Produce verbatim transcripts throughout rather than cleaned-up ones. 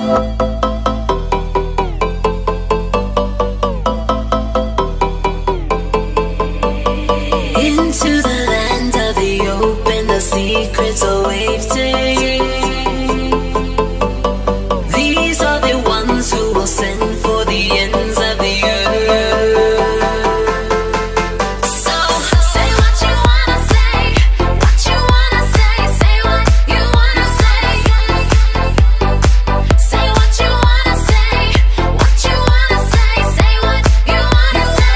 Into the land of the open, the secrets are waiting. These are the ones who will send for the ends of the earth. So say what you wanna say, what you wanna say, say what you wanna say. Say what you wanna say, what you wanna say, say what you wanna say.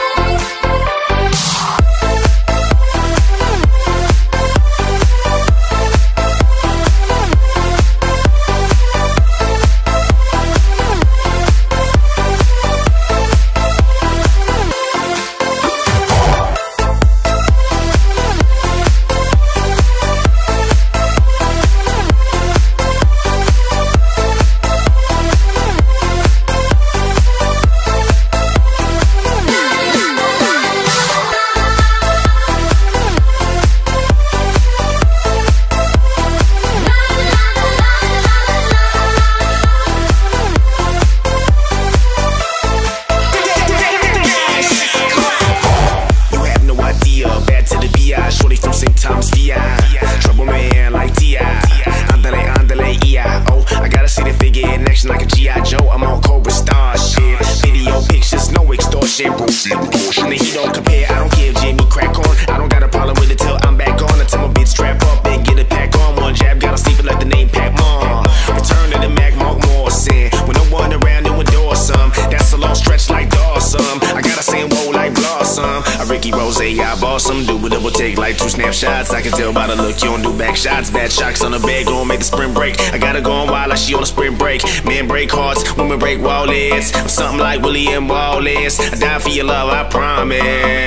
Shorty from Saint Thomas, V I Trouble man like T I Andale, andale, E I O I gotta see the figure in action like a G I Joe. I'm on Cobra Star shit. Video pictures, no extortion. And he don't compare, I don't care if Jimmy crack on. I don't got a problem with it till I'm back on. Until my bitch strap up and get it pack on. One jab, gotta sleep it like the name Pac Mom. Return to the Mac Mark Morrison. When no one around, new endorse some. That's a long stretch like Dawson. I gotta say whoa like Blossom. A Ricky Rose, I boss him. Do whatever take like two snapshots. I can tell by the look you don't do back shots. Bad shocks on the bed, gon' make the sprint break. I gotta go on wild like she on a sprint break. Men break hearts, women break wallets. I'm something like William Wallace. I die for your love, I promise.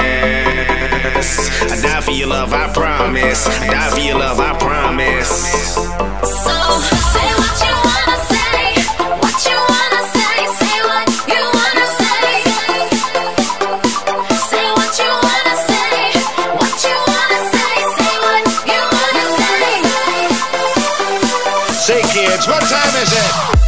I die for your love, I promise. I die for your love, I promise. So say what you wanna say, what you wanna say, say what you wanna say. Say what you wanna say, what you wanna say, say what you wanna say. Say kids, what time is it?